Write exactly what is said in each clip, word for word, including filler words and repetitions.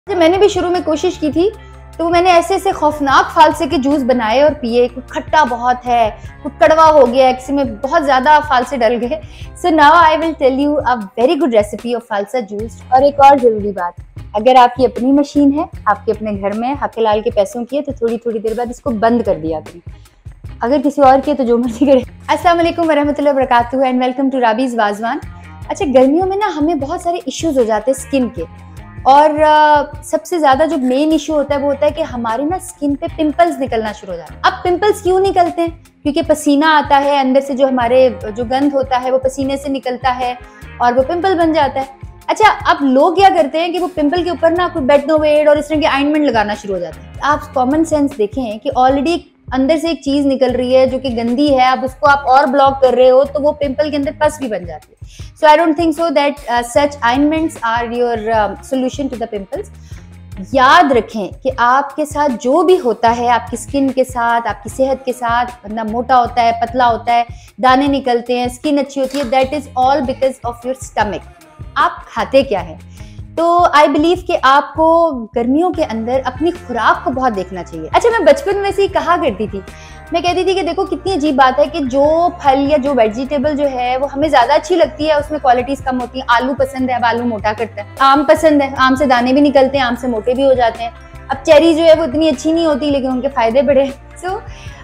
मैंने भी शुरू में कोशिश की थी, तो मैंने ऐसे ऐसे खौफनाक फालसे के जूस बनाए और पिए। कुछ खट्टा बहुत है, कुछ कड़वा हो गया, किसी में बहुत ज्यादा फालसे डल गए। So now I will tell you a very good recipe of falsa juice. और एक और जरूरी बात, अगर आपकी अपनी मशीन है, आपके अपने घर में हक लाल के पैसों की है, तो थोड़ी थोड़ी देर बाद इसको बंद कर दिया करें। अगर किसी और की है तो जो मर्जी करे। अस्सलाम वालेकुम वरहमतुल्लाहि वबरकातुहू and welcome to Rabeez Wazwan. अच्छा, गर्मियों में ना हमें बहुत सारे इश्यूज हो जाते हैं स्किन के, और uh, सबसे ज्यादा जो मेन इशू होता है वो होता है कि हमारी ना स्किन पे पिंपल्स निकलना शुरू हो जाते हैं। अब पिंपल्स क्यों निकलते हैं? क्योंकि पसीना आता है, अंदर से जो हमारे जो गंद होता है वो पसीने से निकलता है और वो पिंपल बन जाता है। अच्छा, अब लोग क्या करते हैं कि वो पिंपल के ऊपर ना कोई बेटनोवेट और इस तरह के ऑइंटमेंट लगाना शुरू हो जाते हैं। आप कॉमन सेंस देखें कि ऑलरेडी अंदर से एक चीज निकल रही है जो कि गंदी है, अब उसको आप और ब्लॉक कर रहे हो तो वो पिंपल के अंदर पस भी बन जाती है। So I don't think so that such ointments are your solution to the pimples. याद रखें कि आपके साथ जो भी होता है, आपकी स्किन के साथ, आपकी सेहत के साथ, बंदा मोटा होता है, पतला होता है, दाने निकलते हैं, स्किन अच्छी होती है, that is all because of your stomach. आप खाते क्या है? तो आई बिलीव कि आपको गर्मियों के अंदर अपनी खुराक को बहुत देखना चाहिए। अच्छा, मैं बचपन में वैसे ही कहा करती थी, मैं कहती थी कि देखो कितनी अजीब बात है कि जो फल या जो वेजिटेबल जो है वो हमें ज्यादा अच्छी लगती है, उसमें क्वालिटीज कम होती है। आलू पसंद है, अब आलू मोटा करता है। आम पसंद है, आम से दाने भी निकलते हैं, आम से मोटे भी हो जाते हैं। अब चेरी जो है वो इतनी अच्छी नहीं होती, लेकिन उनके फायदे बड़े हैं। सो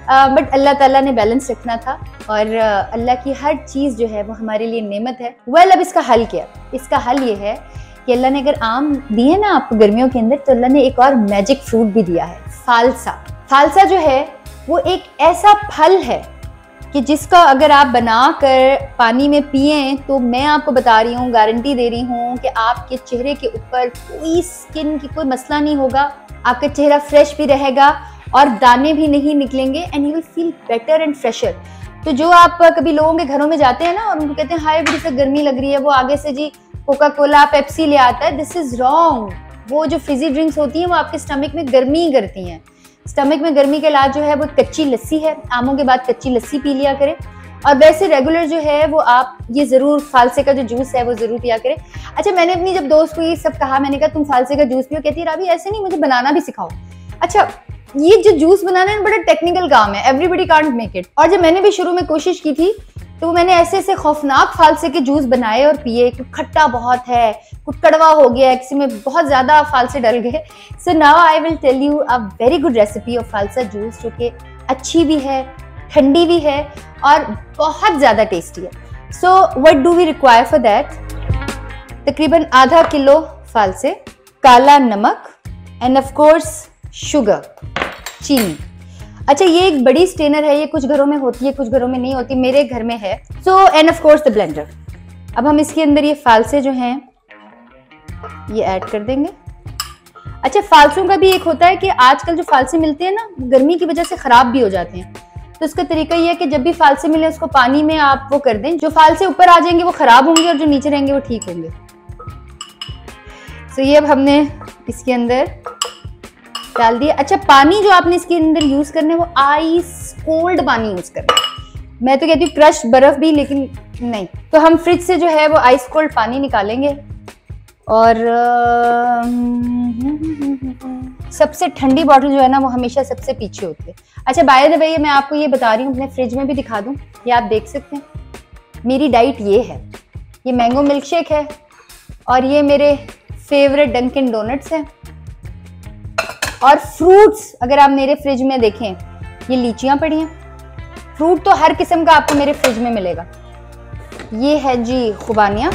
बट अल्लाह ताला ने बैलेंस रखना था, और uh, अल्लाह की हर चीज जो है वो हमारे लिए नेमत है। वेल, अब इसका हल क्या? इसका हल ये है कि अल्लाह ने अगर आम दिए ना आपको गर्मियों के अंदर, तो अल्लाह ने एक और मैजिक फ्रूट भी दिया है, फालसा। फालसा जो है वो एक ऐसा फल है कि जिसका अगर आप बनाकर पानी में पिए, तो मैं आपको बता रही हूँ, गारंटी दे रही हूँ कि आपके चेहरे के ऊपर कोई स्किन की कोई मसला नहीं होगा, आपका चेहरा फ्रेश भी रहेगा और दाने भी नहीं निकलेंगे, and you will feel better and fresher. तो जो आप कभी लोगों के घरों में जाते हैं ना और उनको कहते हैं हाय बड़ी सा गर्मी लग रही है, वो आगे से जी कोका कोला पेप्सी ले आता है, दिस इज रॉन्ग। वो जो फिजी ड्रिंक्स होती हैं वो आपके स्टमक में गर्मी ही करती हैं। स्टमक में गर्मी का इलाज जो है वो कच्ची लस्सी है, आमों के बाद कच्ची लस्सी पी लिया करें। और वैसे रेगुलर जो है वो आप ये जरूर फालसे का जो जूस है वो जरूर पिया करें। अच्छा, मैंने अपनी जब दोस्त को ये सब कहा, मैंने कहा तुम फालसे का जूस पियो, कहती राबी ऐसे नहीं, मुझे बनाना भी सिखाओ। अच्छा, ये जो जूस बनाना है बड़ा टेक्निकल काम है, एवरीबडी कांट मेक इट। और जब मैंने भी शुरू में कोशिश की थी, तो मैंने ऐसे ऐसे खौफनाक फालसे के जूस बनाए और पिए। कुछ खट्टा बहुत है, कुछ कड़वा हो गया, किसी में बहुत ज्यादा फालसे डल गए। So now I will tell you a very good recipe of falsa juice, जो कि अच्छी भी है, ठंडी भी है और बहुत ज्यादा टेस्टी है। So what do we require for that? तकरीबन आधा किलो फालसे, काला नमक एंड ऑफ कोर्स शुगर, चीनी। अच्छा, ये एक बड़ी स्टेनर है, ये कुछ घरों में होती है, कुछ घरों में नहीं होती, मेरे घर में है। So and of course the blender. अब हम इसके अंदर ये फालसे जो हैं ये ऐड कर देंगे। अच्छा, फालसों का भी एक होता है कि आजकल जो फालसे मिलते हैं ना, गर्मी की वजह से खराब भी हो जाते हैं। तो इसका तरीका ये है कि जब भी फालसे मिले उसको पानी में आप वो कर दें, जो फालसे ऊपर आ जाएंगे वो खराब होंगे और जो नीचे रहेंगे वो ठीक होंगे। सो ये अब हमने इसके अंदर डाल दिया। अच्छा, पानी जो आपने इसके अंदर यूज करना है वो आइस कोल्ड पानी यूज करना है। मैं तो कहती हूँ क्रश बर्फ भी, लेकिन नहीं। तो हम फ्रिज से जो है वो आइस कोल्ड पानी निकालेंगे, और सबसे ठंडी बॉटल जो है ना वो हमेशा सबसे पीछे होती है। अच्छा, बाय द वे मैं आपको ये बता रही हूँ, अपने फ्रिज में भी दिखा दूँ, ये आप देख सकते हैं। मेरी डाइट ये है, ये मैंगो मिल्क शेक है, और ये मेरे फेवरेट डंकिन डोनट्स हैं। और फ्रूट्स अगर आप मेरे फ्रिज में देखें, ये लीचियां पड़ी हैं। फ्रूट तो हर किस्म का आपको मेरे फ्रिज में मिलेगा। ये है जी खुबानियां,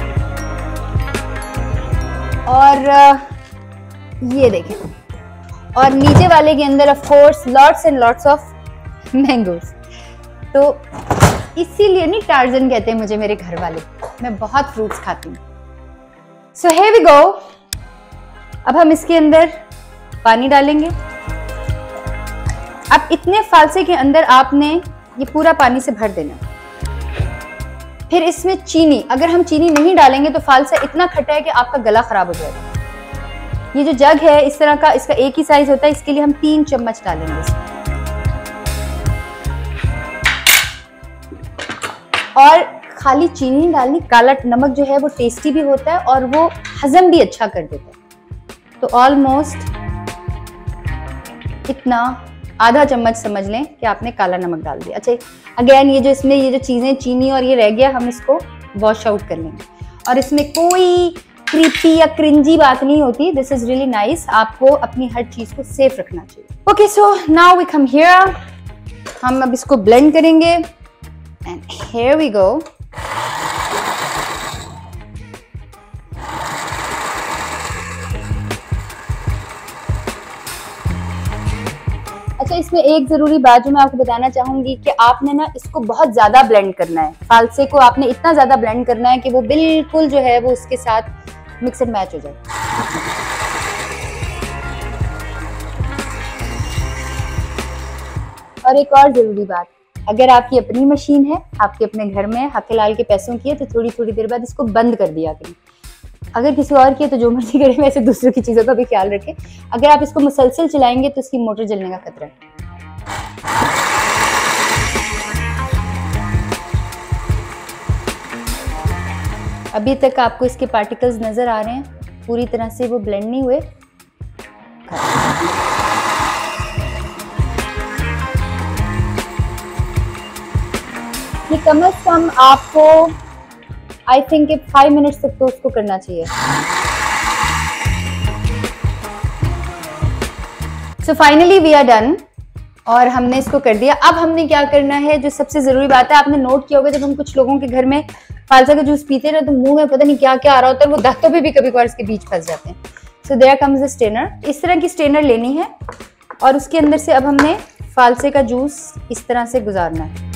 और ये देखें, और नीचे वाले के अंदर of course lots and lots of mangoes. तो इसीलिए नहीं टार्जन कहते हैं मुझे मेरे घर वाले, मैं बहुत फ्रूट्स खाती हूँ। So here we go. अब हम इसके अंदर पानी डालेंगे। अब इतने फालसे के अंदर आपने ये पूरा पानी से भर देना। फिर इसमें चीनी, अगर हम चीनी नहीं डालेंगे तो फालसा इतना खट्टा है कि आपका गला खराब हो जाएगा। ये जो जग है इस तरह का, इसका एक ही साइज होता है, इसके लिए हम तीन चम्मच डालेंगे इसमें। और खाली चीनी नहीं डालनी, काला नमक जो है वो टेस्टी भी होता है और वो हजम भी अच्छा कर देता है। तो ऑलमोस्ट इतना आधा चम्मच समझ लें कि आपने काला नमक डाल दिया। अच्छा, अगेन ये जो इसमें ये जो चीजें चीनी और ये रह गया, हम इसको वॉश आउट कर लेंगे। और इसमें कोई क्रीपी या क्रिंजी बात नहीं होती। This is really nice. आपको अपनी हर चीज को सेफ रखना चाहिए। Okay, so now we come here. हम अब इसको ब्लेंड करेंगे एंड हियर वी गो। अच्छा, इसमें एक जरूरी बात जो मैं आपको बताना चाहूंगी कि आपने ना इसको बहुत ज्यादा ब्लेंड करना है। फालसे को आपने इतना ज्यादा ब्लेंड करना है कि वो बिल्कुल जो है वो उसके साथ मिक्स एंड मैच हो जाए। और एक और जरूरी बात, अगर आपकी अपनी मशीन है, आपके अपने घर में हाथे लाल के पैसों की है, तो थोड़ी थोड़ी देर बाद इसको बंद कर दिया करें। अगर किसी और की है तो जो मर्जी करे, वैसे दूसरों की चीजों का भी ख्याल रखें। अगर आप इसको मुसलसल चलाएंगे तो इसकी मोटर जलने का खतरा है। अभी तक आपको इसके पार्टिकल्स नजर आ रहे हैं, पूरी तरह से वो ब्लेंड नहीं हुए। ये कम से कम आपको आई थिंक फाइव मिनट्स तक तो उसको करना चाहिए। So finally we are done और हमने इसको कर दिया। अब हमने क्या करना है, जो सबसे जरूरी बात है, आपने नोट किया होगा जब हम कुछ लोगों के घर में फालसा का जूस पीते हैं ना, तो मुंह में पता नहीं क्या क्या आ रहा होता है, वो दांतों पे भी कभी कभार इसके बीच फंस जाते हैं। So there comes a strainer. इस तरह की स्ट्रेनर लेनी है और उसके अंदर से अब हमने फालसे का जूस इस तरह से गुजारना है।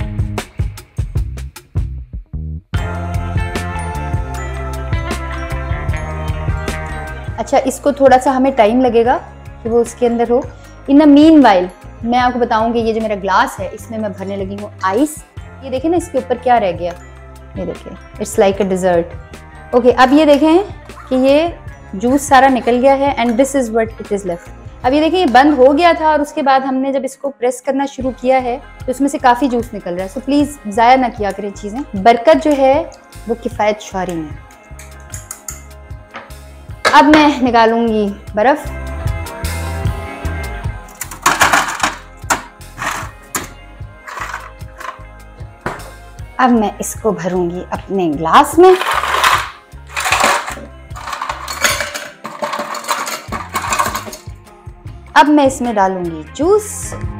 अच्छा, इसको थोड़ा सा हमें टाइम लगेगा कि वो उसके अंदर हो। इन अ मीन वाइल मैं आपको बताऊंगी, ये जो मेरा ग्लास है इसमें मैं भरने लगी हूँ आइस। ये देखें ना, इसके ऊपर क्या रह गया, ये देखिए, it's like a dessert. Okay, अब ये देखें कि ये जूस सारा निकल गया है and this is what it is left. अब ये देखें, ये बंद हो गया था और उसके बाद हमने जब इसको प्रेस करना शुरू किया है तो इसमें से काफी जूस निकल रहा है। सो प्लीज जाया ना किया करें चीजें। बरकत जो है वो किफायत शुमारी में। अब मैं निकालूंगी बर्फ। अब मैं इसको भरूंगी अपने ग्लास में। अब मैं इसमें डालूंगी juice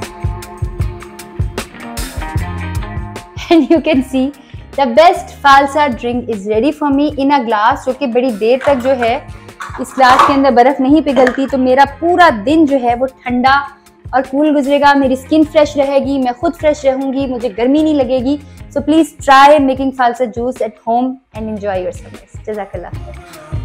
and you can see the best falsa drink is ready for me in a glass, जो कि बड़ी देर तक जो है इस ग्लास के अंदर बर्फ नहीं पिघलती, तो मेरा पूरा दिन जो है वो ठंडा और कूल गुजरेगा। मेरी स्किन फ्रेश रहेगी, मैं खुद फ्रेश रहूंगी, मुझे गर्मी नहीं लगेगी। So please try making falsa juice at home and enjoy your summers. जज़ाकल्लाह।